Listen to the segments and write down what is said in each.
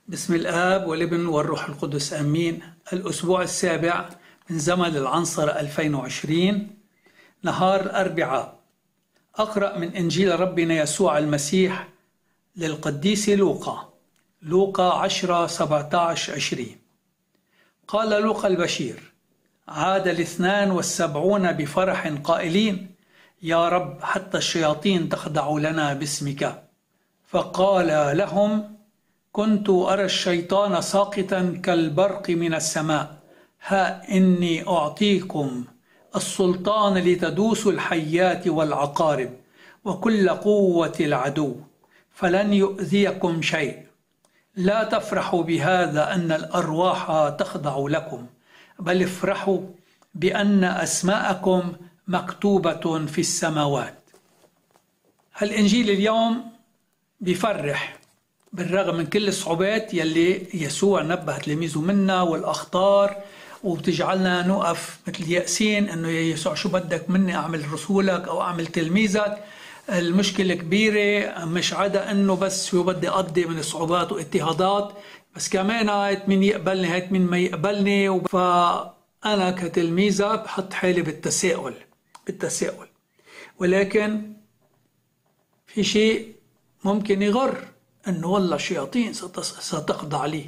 بسم الآب والابن والروح القدس آمين. الأسبوع السابع من زمن العنصرة 2020، نهار الأربعاء. أقرأ من إنجيل ربنا يسوع المسيح للقديس لوقا 10:17-20. قال لوقا البشير: عاد 72 بفرح قائلين: يا رب، حتى الشياطين تخضع لنا باسمك. فقال لهم: كنت أرى الشيطان ساقطا كالبرق من السماء. ها إني أعطيكم السلطان لتدوسوا الحيات والعقارب وكل قوة العدو، فلن يؤذيكم شيء. لا تفرحوا بهذا أن الأرواح تخضع لكم، بل افرحوا بأن أسماءكم مكتوبة في السماوات. الإنجيل اليوم بيفرح بالرغم من كل الصعوبات يلي يسوع نبه تلاميذه منها والأخطار، وبتجعلنا نقف مثل يأسين إنه يا يسوع شو بدك مني، أعمل رسولك أو أعمل تلميذك؟ المشكلة كبيرة، مش عدا إنه بس شو بدي أقضي من صعوبات واضطهادات، بس كمان هايت مين يقبلني هايت مين ما يقبلني. فأنا كتلميذة بحط حالي بالتساؤل. ولكن في شيء ممكن يغر، أنه والله الشياطين ستخضع لي.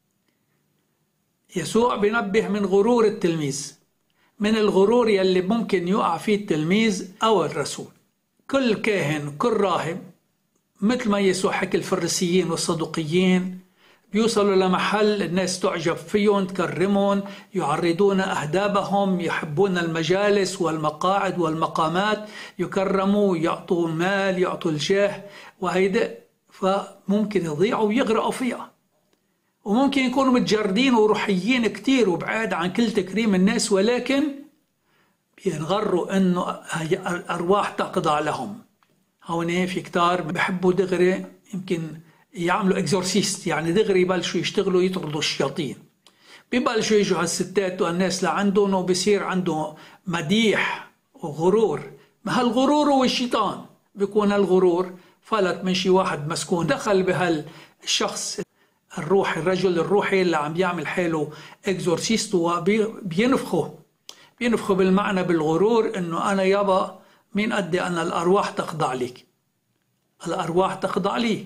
يسوع بينبه من غرور التلميذ، من الغرور يلي ممكن يقع فيه التلميذ أو الرسول. كل كاهن كل راهب، مثل ما يسوع حكي الفريسيين والصدوقيين، بيوصلوا لمحل الناس تعجب فيهم، تكرمهم، يعرضون أهدابهم، يحبون المجالس والمقاعد والمقامات، يكرموا، يعطوا المال، يعطوا الجاه، وهيدا فممكن يضيعوا ويغرقوا فيها. وممكن يكونوا متجردين وروحيين كتير وبعاد عن كل تكريم الناس، ولكن بينغروا انه الارواح تخضع لهم. هون في كتار بحبوا دغري يمكن يعملوا اكزورسيست، يعني دغري يبلشوا يشتغلوا يطردوا الشياطين. بيبلشوا يجوا هالستات والناس لعندهم، وبصير عنده مديح وغرور. ما هالغرور هو الشيطان. بيكون الغرور فلت من شي واحد مسكون، دخل بهالشخص الروحي، الرجل الروحي اللي عم يعمل حاله اكزورسيست، وبينفخه بالمعنى بالغرور انه انا يابا مين قدي ان الارواح تخضع لك، الارواح تخضع لي.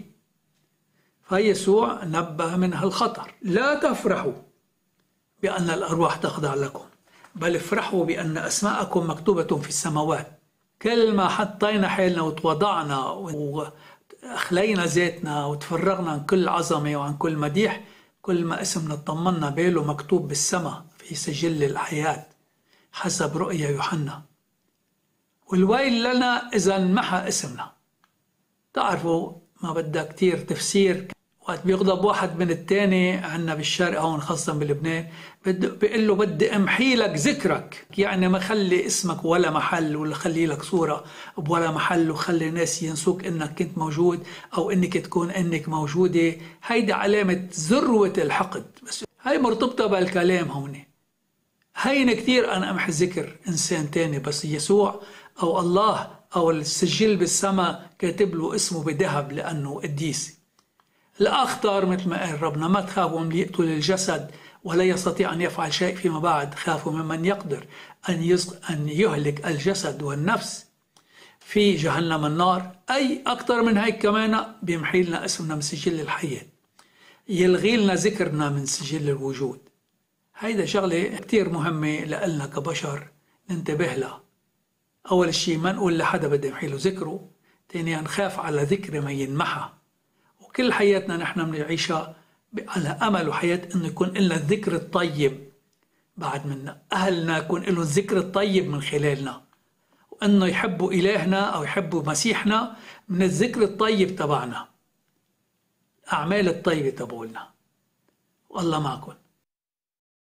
فيسوع نبه من هالخطر: لا تفرحوا بان الارواح تخضع لكم، بل افرحوا بان اسماءكم مكتوبة في السماوات. كل ما حطينا حالنا وتوضعنا وأخلينا ذاتنا وتفرغنا عن كل عظمة وعن كل مديح، كل ما اسمنا اطمنا باله مكتوب بالسماء في سجل الحياة حسب رؤيا يوحنا. والويل لنا إذا انمحى اسمنا. تعرفوا ما بدها كتير تفسير. وقت بيغضب واحد من التاني عنا بالشرق هون، خاصة بلبنان، بيقول له بدي امحي لك ذكرك، يعني ما خلي اسمك ولا محل، ولا خلي لك صورة بولا محل، وخلي الناس ينسوك انك كنت موجود او انك تكون انك موجودة. هيدا علامة ذروة الحقد. بس هاي مرتبطة بالكلام هون. هين كتير انا امحي ذكر انسان تاني، بس يسوع او الله او السجل بالسماء كاتب له اسمه بذهب لانه قديس. الأخطر مثل ما قال ربنا: ما تخافوا من يقتل الجسد ولا يستطيع أن يفعل شيء فيما بعد، خافوا ممن يقدر أن يهلك الجسد والنفس في جهنم النار. أي أكتر من هيك كمان بيمحي لنا اسمنا من سجل الحياة، يلغي لنا ذكرنا من سجل الوجود. هيدا شغلة كتير مهمة لنا كبشر ننتبه لها. أول شيء ما نقول لحدا بدي يمحي له ذكره، تاني نخاف على ذكر ما ينمحى. كل حياتنا نحن بنعيشها على أمل وحياة إنه يكون لنا الذكر الطيب بعد منا، أهلنا يكون لهم الذكر الطيب من خلالنا، وإنه يحبوا إلهنا أو يحبوا مسيحنا من الذكر الطيب تبعنا، أعمال الطيبة تبعولنا. والله معكم.